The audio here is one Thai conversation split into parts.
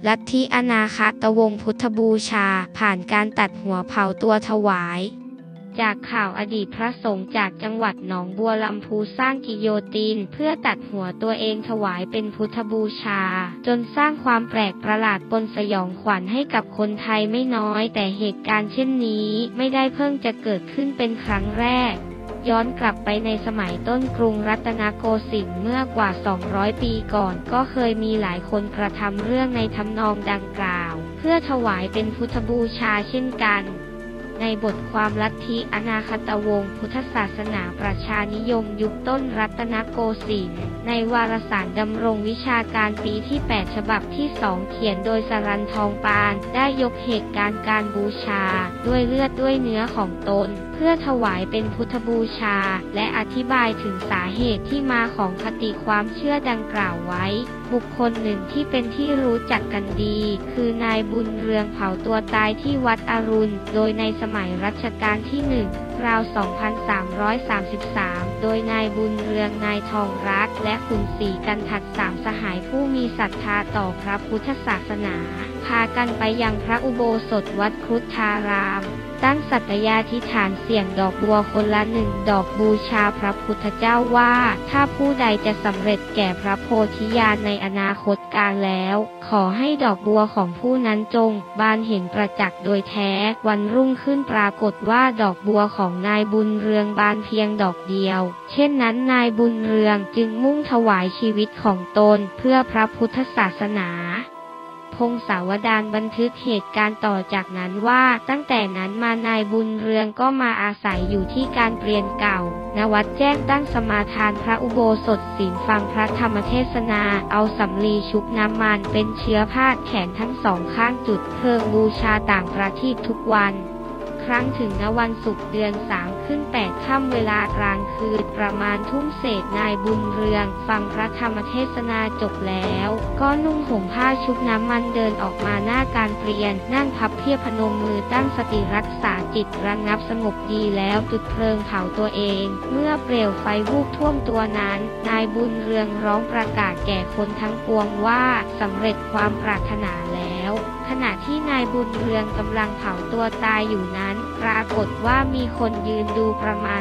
ลัทธิอนาคตวงศ์พุทธบูชาผ่านการตัดหัวเผาตัวถวายจากข่าวอดีตพระสงฆ์จากจังหวัดหนองบัวลำพูสร้างกิโยตินเพื่อตัดหัวตัวเองถวายเป็นพุทธบูชาจนสร้างความแปลกประหลาดปนสยองขวัญให้กับคนไทยไม่น้อยแต่เหตุการณ์เช่นนี้ไม่ได้เพิ่งจะเกิดขึ้นเป็นครั้งแรกย้อนกลับไปในสมัยต้นกรุงรัตนโกสินทร์เมื่อกว่า200ปีก่อนก็เคยมีหลายคนกระทำเรื่องในทำนองดังกล่าวเพื่อถวายเป็นพุทธบูชาเช่นกันในบทความลัทธิอนาคตวงศ์พุทธศาสนาประชานิยมยุคต้นรัตนโกสินทร์ในวารสารดำรงวิชาการปีที่8ฉบับที่2เขียนโดยสรัญ ทองปานได้ยกเหตุการณ์การบูชาด้วยเลือดด้วยเนื้อของตนเพื่อถวายเป็นพุทธบูชาและอธิบายถึงสาเหตุที่มาของคติความเชื่อดังกล่าวไว้บุคคลหนึ่งที่เป็นที่รู้จักกันดีคือนายบุญเรืองเผาตัวตายที่วัดอรุณโดยในสมัยรัชกาลที่1ราว 2333 โดยนายบุญเรืองนายทองรักและขุนศรีกันทัด3สหายผู้มีศรัทธาต่อพระพุทธศาสนาพากันไปยังพระอุโบสถวัดครุฑารามตั้งสัตยาธิษฐานเสี่ยงดอกบัวคนละ1 ดอกบูชาพระพุทธเจ้าว่าถ้าผู้ใดจะสำเร็จแก่พระโพธิญาณในอนาคตกาลแล้วขอให้ดอกบัวของผู้นั้นจงบานเห็นประจักษ์โดยแท้วันรุ่งขึ้นปรากฏว่าดอกบัวของนายบุญเรืองบานเพียงดอกเดียวเช่นนั้นนายบุญเรืองจึงมุ่งถวายชีวิตของตนเพื่อพระพุทธศาสนาพงศาวดารบันทึกเหตุการณ์ต่อจากนั้นว่าตั้งแต่นั้นมานายบุญเรืองก็มาอาศัยอยู่ที่การเปลี่ยนเก่าณวัดแจ้งตั้งสมาทานพระอุโบสถศีลฟังพระธรรมเทศนาเอาสำลีชุบน้ำมันเป็นเชื้อพาดแขนทั้งสองข้างจุดเพลิงบูชาต่างประทีปทุกวันครั้งถึงณวันศุกร์เดือน3ขึ้น8ค่ำเวลากลางคืนประมาณทุ่มเศษนายบุญเรืองฟังพระธรรมเทศนาจบแล้วก็นุ่งห่มผ้าชุบน้ำมันเดินออกมาหน้าการเปลี่ยนนั่งพับเพียบพนมมือตั้งสติรักษาจิตระงับสงบดีแล้วจุดเพลิงเผาตัวเองเมื่อเปลวไฟวูบท่วมตัวนั้นนายบุญเรืองร้องประกาศแก่คนทั้งปวงว่าสำเร็จความปรารถนาแล้วขณะที่นายบุญเรืองกำลังเผาตัวตายอยู่นั้นปรากฏว่ามีคนยืนดูประมาณ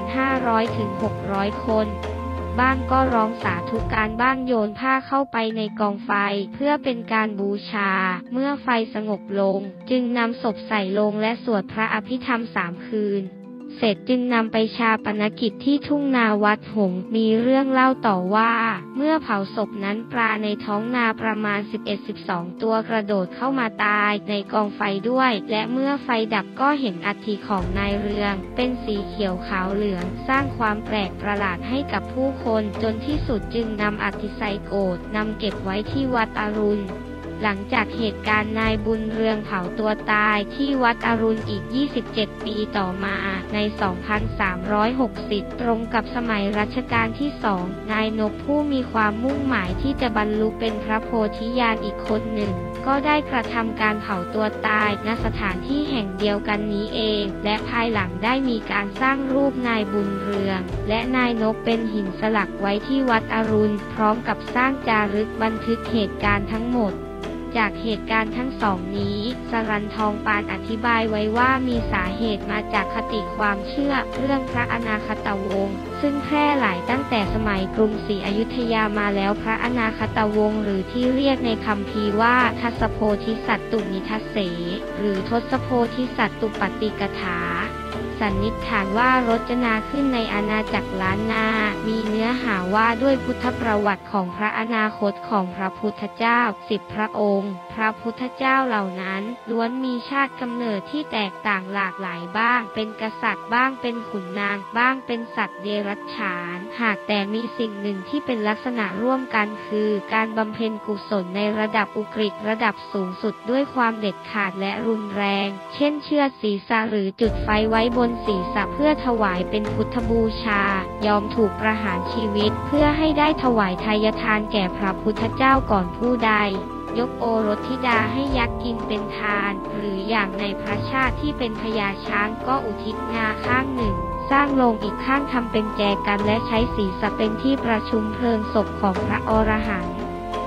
500-600 คนบ้างก็ร้องสาธุการบ้างโยนผ้าเข้าไปในกองไฟเพื่อเป็นการบูชาเมื่อไฟสงบลงจึงนำศพใส่โลงและสวดพระอภิธรรม3 คืนเสร็จจึงนำไปฌาปนกิจที่ทุ่งนาวัดหงส์มีเรื่องเล่าต่อว่าเมื่อเผาศพนั้นปลาในท้องนาประมาณ11-12 ตัวกระโดดเข้ามาตายในกองไฟด้วยและเมื่อไฟดับก็เห็นอัฐิของนายเรืองเป็นสีเขียวขาวเหลืองสร้างความแปลกประหลาดให้กับผู้คนจนที่สุดจึงนำอัฐิใส่โกฐนำเก็บไว้ที่วัดอรุณหลังจากเหตุการณ์นายบุญเรืองเผาตัวตายที่วัดอรุณอีก27 ปีต่อมาใน 2360 ตรงกับสมัยรัชกาลที่2นายนพผู้มีความมุ่งหมายที่จะบรรลุเป็นพระโพธิญาณอีกคนหนึ่งก็ได้กระทำการเผาตัวตายณสถานที่แห่งเดียวกันนี้เองและภายหลังได้มีการสร้างรูปนายบุญเรืองและนายนพเป็นหินสลักไว้ที่วัดอรุณพร้อมกับสร้างจารึกบันทึกเหตุการณ์ทั้งหมดจากเหตุการณ์ทั้งสองนี้สรัญ ทองปานอธิบายไว้ว่ามีสาเหตุมาจากคติความเชื่อเรื่องพระอนาคตวงศ์ซึ่งแพร่หลายตั้งแต่สมัยกรุงศรีอยุธยามาแล้วพระอนาคตวงศ์หรือที่เรียกในคัมภีร์ว่าทัสสโพธิสัตตุนิทัสเสหรือทศโพธิสัตตุปฏิกถาสันนิษฐานว่ารจนาขึ้นในอาณาจักรล้านนามีเนื้อหาว่าด้วยพุทธประวัติของพระอนาคตของพระพุทธเจ้า10 พระองค์พระพุทธเจ้าเหล่านั้นล้วนมีชาติกำเนิดที่แตกต่างหลากหลายบ้างเป็นกษัตริย์บ้างเป็นขุนนางบ้างเป็นสัตว์เดรัจฉานหากแต่มีสิ่งหนึ่งที่เป็นลักษณะร่วมกันคือการบำเพ็ญกุศลในระดับอุกฤษระดับสูงสุดด้วยความเด็ดขาดและรุนแรงเช่นเชือดศีรษะหรือจุดไฟไว้บนศีรษะเพื่อถวายเป็นพุทธบูชายอมถูกประหารชีวิตเพื่อให้ได้ถวายทายทานแก่พระพุทธเจ้าก่อนผู้ใดยกโอรสธิดาให้ยักษ์กินเป็นทานหรืออย่างในพระชาติที่เป็นพญาช้างก็อุทิศงาข้างหนึ่งสร้างโลงอีกข้างทำเป็นแจกันและใช้ศีรษะเป็นที่ประชุมเพลิงศพของพระอรหันต์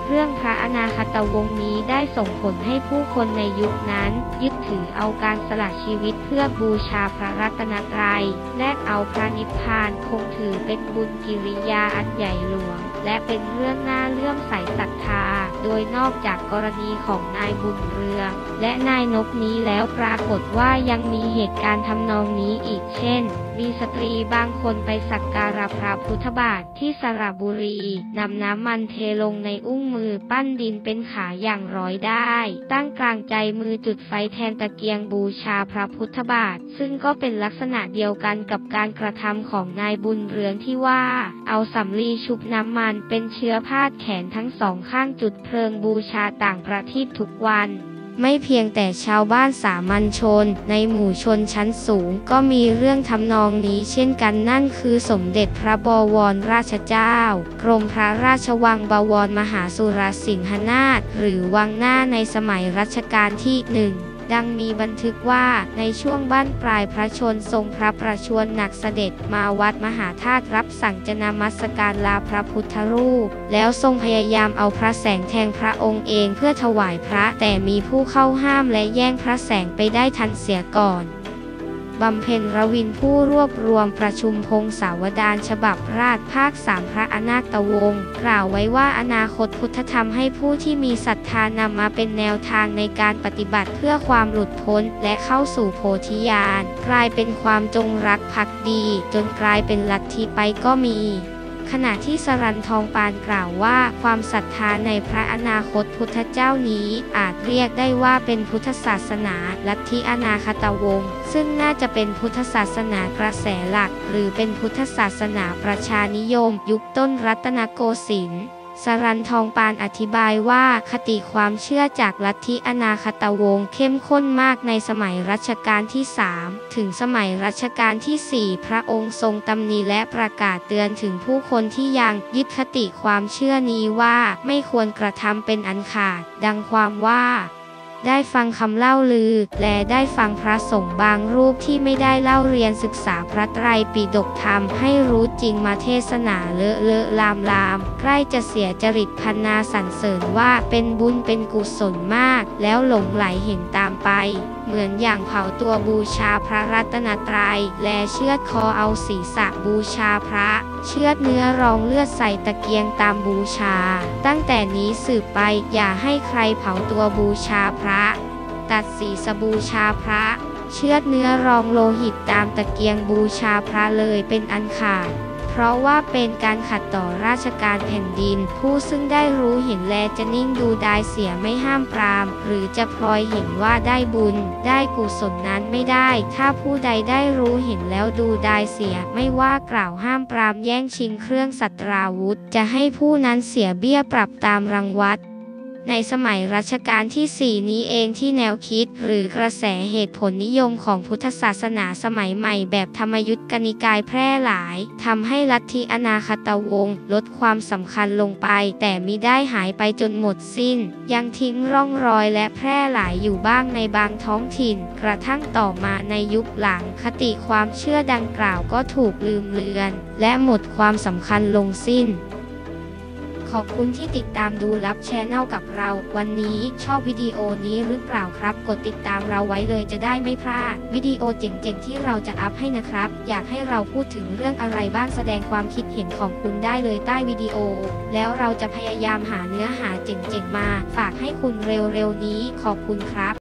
เรื่องพระอนาคตวงศ์นี้ได้ส่งผลให้ผู้คนในยุคนั้นยึดถือเอาการสละชีวิตเพื่อบูชาพระรัตนตรัยแลกเอาพระนิพพานคงถือเป็นบุญกิริยาอันใหญ่หลวงและเป็นเรื่องน่าเลื่อมใสศรัทธาโดยนอกจากกรณีของนายบุญเรืองและนายนพนี้แล้วปรากฏว่ายังมีเหตุการณ์ทำนองนี้อีกเช่นมีสตรีบางคนไปสักการะพระพุทธบาทที่สระบุรีนำน้ำมันเทลงในอุ้งมือปั้นดินเป็นขาอย่างร้อยได้ตั้งกลางใจมือจุดไฟแทนตะเกียงบูชาพระพุทธบาทซึ่งก็เป็นลักษณะเดียวกันกับการกระทำของนายบุญเรืองที่ว่าเอาสำลีชุบน้ำมันเป็นเชื้อพาดแขนทั้งสองข้างจุดเพลิงบูชาต่างประทีปทุกวันไม่เพียงแต่ชาวบ้านสามัญชนในหมู่ชนชั้นสูงก็มีเรื่องทำนองนี้เช่นกันนั่นคือสมเด็จพระบวรราชเจ้ากรมพระราชวังบวรมหาสุรสิงหนาถหรือวังหน้าในสมัยรัชกาลที่ 1ดังมีบันทึกว่าในช่วงบั้นปลายพระชนทรงพระประชวรหนักเสด็จมาวัดมหาธาตุรับสั่งจะนมัสการลาพระพุทธรูปแล้วทรงพยายามเอาพระแสงแทงพระองค์เองเพื่อถวายพระแต่มีผู้เข้าห้ามและแย่งพระแสงไปได้ทันเสียก่อนบำเพ็ญรวินผู้รวบรวมประชุมพงศาวดารฉบับราชภาค 3พระอนาคตวงศ์กล่าวไว้ว่าอนาคตพุทธธรรมให้ผู้ที่มีศรัทธานำมาเป็นแนวทางในการปฏิบัติเพื่อความหลุดพ้นและเข้าสู่โพธิญาณกลายเป็นความจงรักภักดีจนกลายเป็นลัทธิไปก็มีขณะที่สรัญทองปานกล่าวว่าความศรัทธาในพระอนาคตพุทธเจ้านี้อาจเรียกได้ว่าเป็นพุทธศาสนาลัทธิอนาคตวงศ์ซึ่งน่าจะเป็นพุทธศาสนากระแสหลักหรือเป็นพุทธศาสนาประชานิยมยุคต้นรัตนโกสินทร์สรัญทองปานอธิบายว่าคติความเชื่อจากลัทธิอนาคตวงศ์เข้มข้นมากในสมัยรัชกาลที่ 3ถึงสมัยรัชกาลที่ 4พระองค์ทรงตำหนิและประกาศเตือนถึงผู้คนที่ยังยึดคติความเชื่อนี้ว่าไม่ควรกระทำเป็นอันขาดดังความว่าได้ฟังคำเล่าลือและได้ฟังพระสงฆ์บางรูปที่ไม่ได้เล่าเรียนศึกษาพระไตรปิฎกธรรมให้รู้จริงมาเทศนาเลอะลามใกล้จะเสียจริตพรรณนาสรรเสริญว่าเป็นบุญเป็นกุศลมากแล้วหลงไหลเห็นตามไปเหมือนอย่างเผาตัวบูชาพระรัตนตรัยและเชือดคอเอาศีรษะบูชาพระเชือดเนื้อรองเลือดใส่ตะเกียงตามบูชาตั้งแต่นี้สืบไปอย่าให้ใครเผาตัวบูชาพระตัดศีรษะบูชาพระเชือดเนื้อรองโลหิตตามตะเกียงบูชาพระเลยเป็นอันขาดเพราะว่าเป็นการขัดต่อราชการแผ่นดินผู้ซึ่งได้รู้เห็นแลจะนิ่งดูดายเสียไม่ห้ามปรามหรือจะพลอยเห็นว่าได้บุญได้กุศลนั้นไม่ได้ถ้าผู้ใดได้รู้เห็นแล้วดูดายเสียไม่ว่ากล่าวห้ามปรามแย่งชิงเครื่องสัตราวุธจะให้ผู้นั้นเสียเบี้ยปรับตามรังวัดในสมัยรัชกาลที่ 4นี้เองที่แนวคิดหรือกระแสเหตุผลนิยมของพุทธศาสนาสมัยใหม่แบบธรรมยุตกนิกายแพร่หลายทำให้ลัทธิอนาคตวงศ์ลดความสำคัญลงไปแต่มิได้หายไปจนหมดสิ้นยังทิ้งร่องรอยและแพร่หลายอยู่บ้างในบางท้องถิ่นกระทั่งต่อมาในยุคหลังคติความเชื่อดังกล่าวก็ถูกลืมเลือนและหมดความสำคัญลงสิ้นขอบคุณที่ติดตามดูรับแชนแนลกับเราวันนี้ชอบวิดีโอนี้หรือเปล่าครับกดติดตามเราไว้เลยจะได้ไม่พลาดวิดีโอเจ๋งๆที่เราจะอัพให้นะครับอยากให้เราพูดถึงเรื่องอะไรบ้างแสดงความคิดเห็นของคุณได้เลยใต้วิดีโอแล้วเราจะพยายามหาเนื้อหาเจ๋งๆมาฝากให้คุณเร็วๆนี้ขอบคุณครับ